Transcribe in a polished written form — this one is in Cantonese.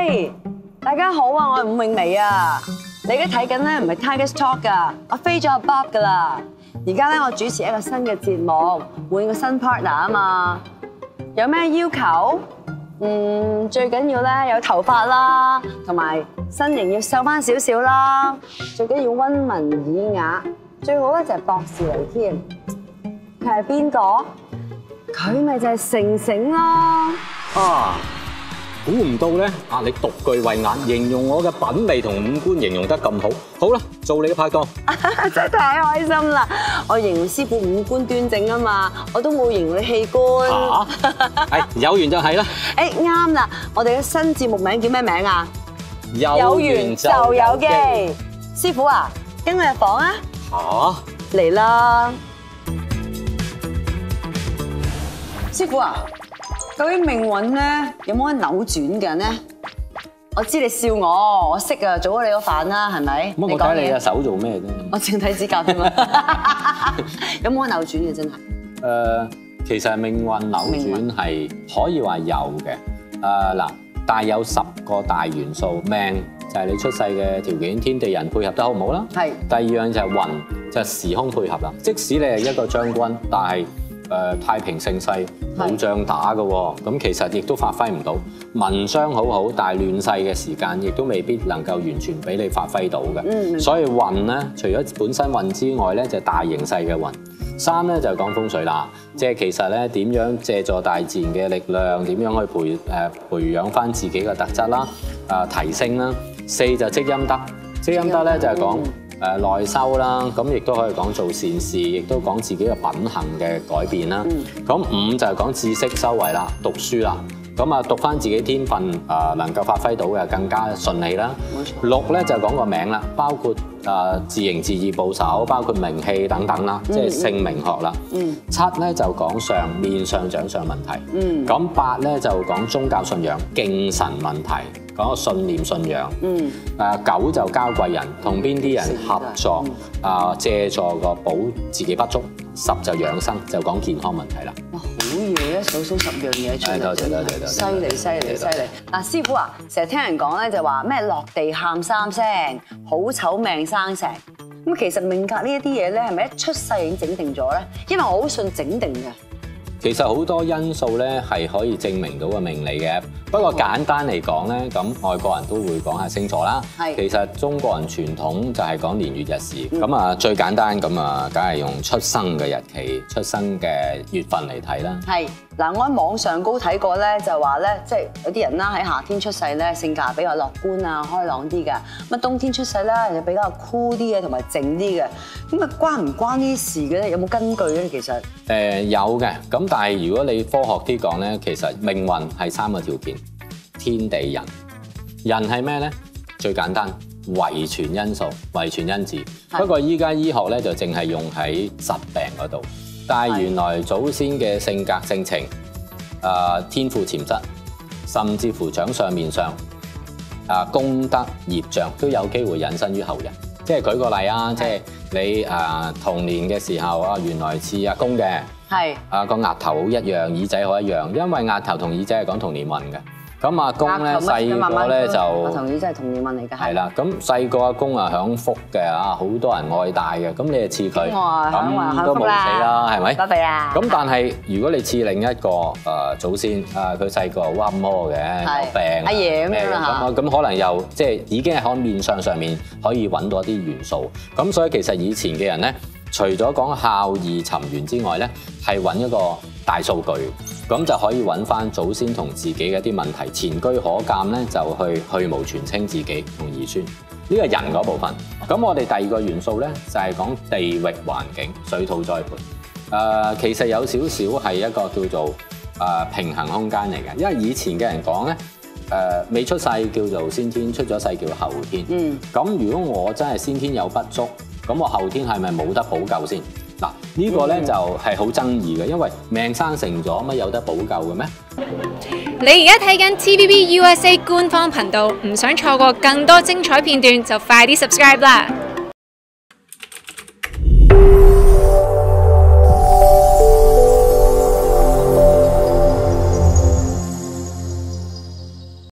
喂，大家好啊，我係伍詠薇啊。你而家睇緊咧唔係 Tigers Talk 噶，我飛咗阿 Bob 噶啦。而家咧我主持一個新嘅節目，換個新 partner 啊嘛。有咩要求？最緊要咧有頭髮啦，同埋身形要瘦翻少少啦。最緊要溫文爾雅，最好咧就係博士嚟添。佢係邊個？佢咪就係成成咯。 啊！估唔到咧，你獨具慧眼，形容我嘅品味同五官形容得咁好。好啦，做你嘅拍檔。 真係太開心啦！我形容師傅五官端正啊嘛，我都冇形容你器官。 有緣就係啦。 啱啦，我哋嘅新節目名叫咩名啊？ 有緣就有機。 師傅啊，跟我入房啊！嚟啦！師傅啊，究竟命運咧有冇得扭轉嘅呢？我知你笑我識啊，做咗你個飯啦，係咪？ 我睇你嘅手做咩啫？ 我正睇指甲添啊！有冇得扭轉嘅真係？ 其實命運扭轉係可以話有嘅。嗱，但係有10個大元素，命就係你出世嘅條件，天地人配合得好唔好啦？係。第二樣就係運，就係時空配合啦。即使你係一個將軍，但係太平盛世冇仗打嘅喎，咁其實亦都發揮唔到。民商好好，但係亂世嘅時間，亦都未必能夠完全俾你發揮到嘅。所以運咧，除咗本身運之外咧，就係大形勢嘅運。3咧就係講風水啦，即係其實咧點樣借助大自然嘅力量，點樣去培養翻自己嘅特質啦，提升啦。4就積陰德，積陰德咧就係講內修啦，咁亦都可以講做善事，亦都講自己嘅品行嘅改變啦。咁5就係講知識修為啦，讀書啦。咁啊，讀翻自己天分能夠發揮到嘅更加順利啦。6咧就講個名啦，包括自營自義報仇，包括名氣等等啦，即係姓名學啦。7咧就講面上長相問題。咁8咧就講宗教信仰敬神問題，講個信念信仰。9就交貴人，同邊啲人合作借助個補自己不足。10就養生，就講健康問題啦。 哇，好嘢啊！數10樣嘢出嚟， 多謝。 犀利！嗱，師傅啊，成日聽人講咧就話咩落地喊3聲，好醜命生成。咁其實命格呢一啲嘢咧，係咪一出世已經整定咗咧？因為我好信整定嘅。 其實好多因素咧係可以證明到個命理嘅，不過簡單嚟講咧，咁外國人都會講下星座啦。其實中國人傳統就係講年月日時，咁最簡單咁梗係用出生嘅日期、出生嘅月份嚟睇啦。 嗱，我喺網上高睇過咧，就話咧，即係有啲人啦喺夏天出世咧，性格比較樂觀啊、開朗啲嘅；咁冬天出世咧就比較酷啲嘅，同埋靜啲嘅。咁啊，關唔關呢啲事嘅咧？有冇根據咧？其實有嘅，咁但係如果你科學啲講咧，其實命運係3個條件：天地人。人係咩咧？最簡單，遺傳因素、遺傳因子。不過依家醫學咧就淨係用喺疾病嗰度。但係原來祖先嘅性格性情、天賦潛質，甚至乎長相面相、功德業障都有機會引申於後人。即係舉個例啊，即係你童年嘅時候原來似阿公嘅，個額頭好一樣，耳仔好一樣，因為額頭同耳仔係講童年運嘅。咁阿公咧細個咧就我同意真係童年運嚟㗎。 係啦，咁細個阿公享福嘅好多人愛戴嘅，咁你就似佢，咁都冇死啦，係咪？多謝啊！咁但係如果你似另一個祖先佢細個好坎坷嘅，有病阿爺咁樣咁可能又即係已經係喺面相上面可以揾到一啲元素。咁所以其實以前嘅人咧，除咗講孝義尋源之外咧，係揾一個大數據，咁就可以揾翻祖先同自己嘅一啲問題，前居可鑑咧，就去蕪傳稱自己同兒孫。呢個人嗰部分。咁我哋第二個元素咧就係講地域環境、水土栽培。其實有少少係一個叫做平衡空間嚟嘅，因為以前嘅人講咧，未出世叫做先天，出咗世叫後天。咁如果我真係先天有不足，咁我後天係咪冇得補救先？嗱，呢個咧就係好爭議嘅，因為命生成咗，乜有得補救嘅咩？ 你而家睇緊 TVB USA 官方頻道，唔想錯過更多精彩片段，就快啲 subscribe 啦！